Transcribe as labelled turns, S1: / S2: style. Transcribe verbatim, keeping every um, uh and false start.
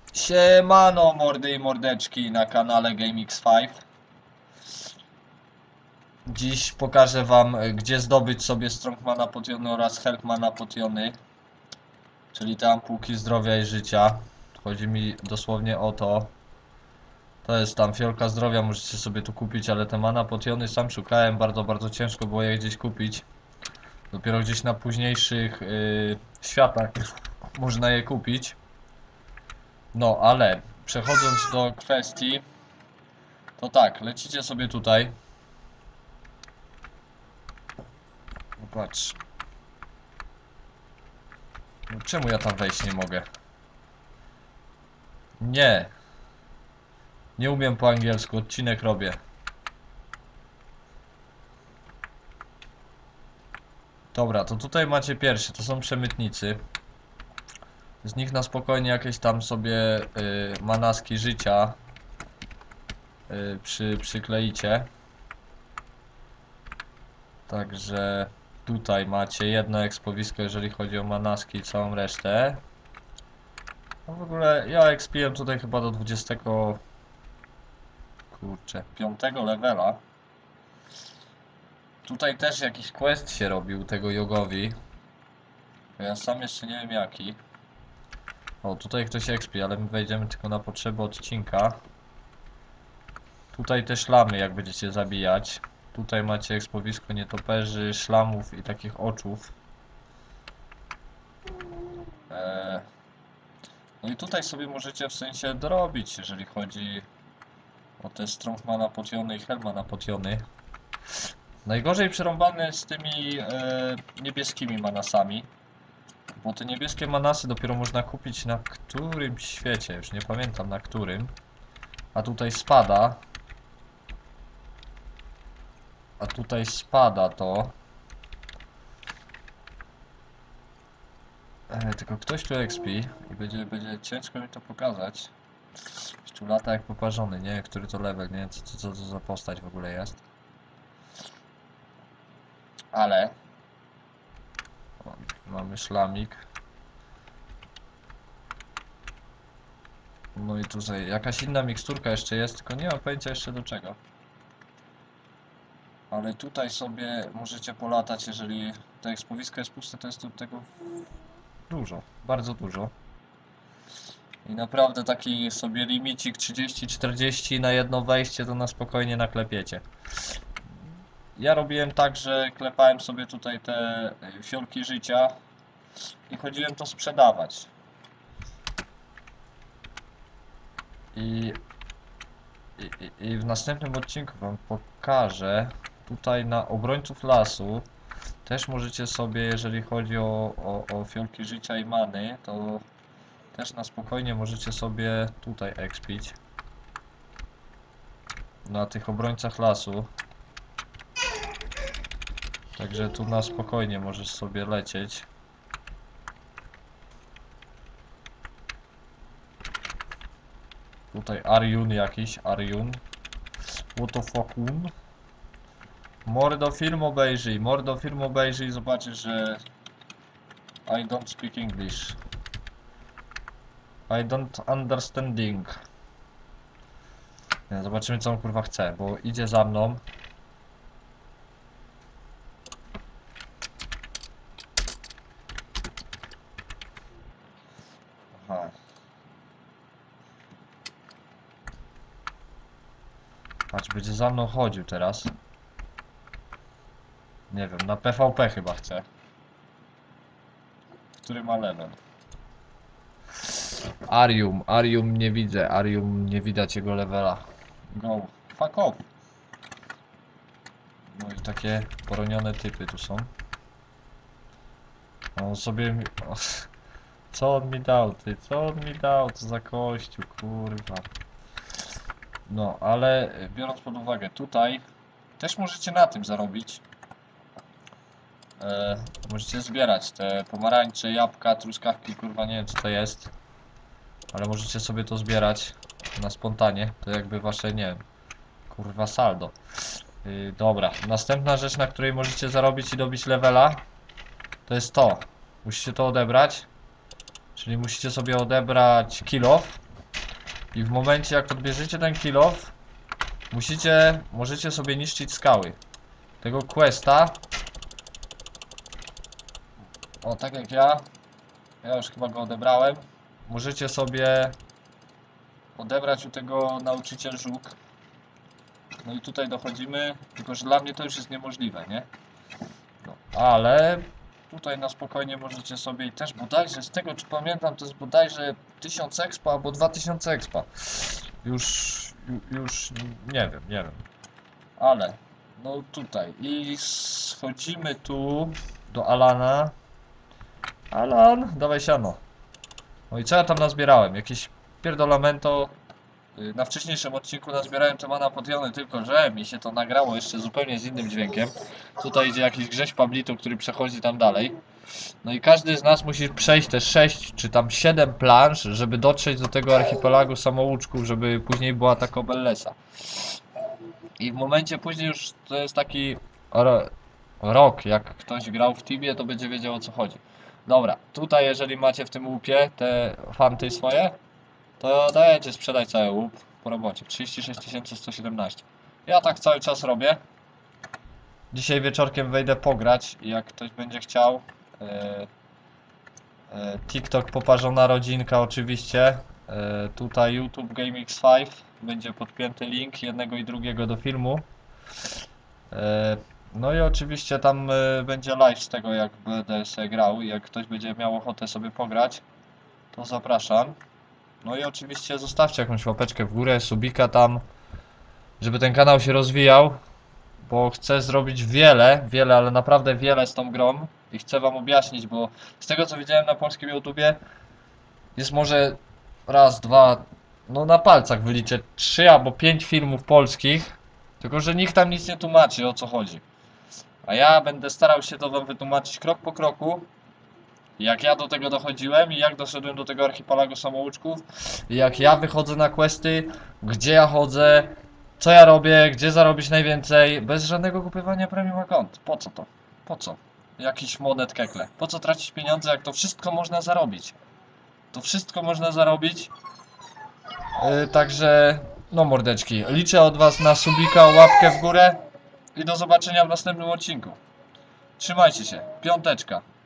S1: Siemano mordy i mordeczki na kanale GameX pięć. Dziś pokażę wam, gdzie zdobyć sobie Strongmana potiony oraz Healthmana potiony, czyli te ampułki zdrowia i życia. Chodzi mi dosłownie o to. To jest tam fiolka zdrowia, możecie sobie tu kupić, ale te mana potiony sam szukałem, bardzo, bardzo ciężko było je gdzieś kupić. Dopiero gdzieś na późniejszych yy, światach można je kupić. No, ale przechodząc do kwestii, to tak, lecicie sobie tutaj. No patrz. No czemu ja tam wejść nie mogę? Nie. Nie umiem po angielsku, odcinek robię. Dobra, to tutaj macie pierwszy, to są przemytnicy. Z nich na spokojnie jakieś tam sobie y, manaski życia y, przy, przykleicie. Także tutaj macie jedno ekspowisko, jeżeli chodzi o manaski i całą resztę. No w ogóle ja expiłem tutaj chyba do dwudziestego kurczę, piątego levela. Tutaj też jakiś quest się robił tego jogowi. Ja sam jeszcze nie wiem jaki. O, tutaj ktoś expi, ale my wejdziemy tylko na potrzeby odcinka. Tutaj też szlamy, jak będziecie zabijać. Tutaj macie ekspowisko nietoperzy, szlamów i takich oczów. Eee... No i tutaj sobie możecie w sensie dorobić, jeżeli chodzi o te Strongmana potiony i Helmana potiony. Najgorzej przerąbane z tymi e, niebieskimi manasami. Bo te niebieskie manasy dopiero można kupić na którymś świecie, już nie pamiętam na którym. A tutaj spada. A tutaj spada to. E, tylko ktoś tu expi i będzie, będzie ciężko mi to pokazać. Ktoś tu lata jak poparzony, nie wiem który to level, nie wiem co, co, co to za postać w ogóle jest. Ale o, mamy szlamik. No i tutaj jakaś inna miksturka jeszcze jest, tylko nie mam pojęcia jeszcze do czego. Ale tutaj sobie możecie polatać, jeżeli to ekspowisko jest puste, to jest tu tego dużo, bardzo dużo. I naprawdę taki sobie limicik trzydzieści czterdzieści na jedno wejście to na spokojnie naklepiecie. Ja robiłem tak, że klepałem sobie tutaj te fiolki życia i chodziłem to sprzedawać. I, i, i w następnym odcinku wam pokażę tutaj na obrońców lasu. Też możecie sobie, jeżeli chodzi o, o, o fiolki życia i many, to też na spokojnie możecie sobie tutaj expić. Na tych obrońcach lasu. Także tu na spokojnie możesz sobie lecieć. Tutaj Ariun jakiś, Ariun. What the fuck un? Mordo film obejrzyj, mordo film obejrzyj i zobaczysz, że I don't speak English. I don't understanding. Nie, zobaczymy co on kurwa chce, bo idzie za mną. Aha. Patrz, będzie za mną chodził teraz. Nie wiem, na P V P chyba chce. Który ma level? Arium, Arium nie widzę, Arium nie widać jego levela. Go, fuck off. No i takie poronione typy tu są. On sobie mi... O, co on mi dał, ty? Co on mi dał? Co za kościół, kurwa. No, ale biorąc pod uwagę tutaj, też możecie na tym zarobić. E, możecie zbierać te pomarańcze, jabłka, truskawki, kurwa nie wiem co to jest. Ale możecie sobie to zbierać na spontanie. To jakby wasze, nie wiem, kurwa saldo. Yy, dobra, następna rzecz, na której możecie zarobić i dobić levela, to jest to. Musicie to odebrać. Czyli musicie sobie odebrać kill off. I w momencie jak odbierzecie ten kill off, musicie, możecie sobie niszczyć skały. Tego questa. O, tak jak ja. Ja już chyba go odebrałem. Możecie sobie odebrać u tego nauczyciel żuk. No i tutaj dochodzimy, tylko że dla mnie to już jest niemożliwe, nie? No, ale tutaj na spokojnie możecie sobie i też bodajże, z tego czy pamiętam, to jest bodajże tysiąc expa albo dwa tysiące expa. Już, już nie wiem, nie wiem. Ale, no tutaj i schodzimy tu do Alana. Alan, dawaj siano. No i co ja tam nazbierałem? Jakieś pierdolamento. Na wcześniejszym odcinku nazbierałem te mana potiony, tylko że mi się to nagrało jeszcze zupełnie z innym dźwiękiem. Tutaj idzie jakiś Grześ Pablito, który przechodzi tam dalej. No i każdy z nas musi przejść te sześć czy tam siedem planż, żeby dotrzeć do tego archipelagu samouczków, żeby później była Taco Bellesa. I w momencie później już to jest taki ro rok, jak ktoś grał w Tibie, to będzie wiedział, o co chodzi. Dobra, tutaj jeżeli macie w tym łupie te fanty swoje, to dajecie sprzedać cały łup po robocie. trzydzieści sześć tysięcy sto siedemnaście. Ja tak cały czas robię. Dzisiaj wieczorkiem wejdę pograć i jak ktoś będzie chciał. e, e, TikTok poparzona rodzinka oczywiście. e, Tutaj YouTube GameX pięć. Będzie podpięty link jednego i drugiego do filmu. e, No i oczywiście tam e, będzie live z tego, jak będę sobie grał. I jak ktoś będzie miał ochotę sobie pograć, to zapraszam. No i oczywiście zostawcie jakąś łapeczkę w górę, subika tam, żeby ten kanał się rozwijał, bo chcę zrobić wiele, wiele, ale naprawdę wiele z tą grą i chcę wam objaśnić, bo z tego co widziałem na polskim YouTubie jest może raz, dwa, no na palcach wyliczę trzy albo pięć filmów polskich, tylko że nikt tam nic nie tłumaczy, o co chodzi. A ja będę starał się to wam wytłumaczyć krok po kroku. Jak ja do tego dochodziłem i jak doszedłem do tego archipelagu samouczków, jak ja wychodzę na questy, gdzie ja chodzę, co ja robię, gdzie zarobić najwięcej, bez żadnego kupywania premium account. Po co to? Po co? Jakiś monet kekle. Po co tracić pieniądze, jak to wszystko można zarobić? To wszystko można zarobić. Yy, także, no mordeczki, liczę od was na subika, łapkę w górę i do zobaczenia w następnym odcinku. Trzymajcie się, piąteczka.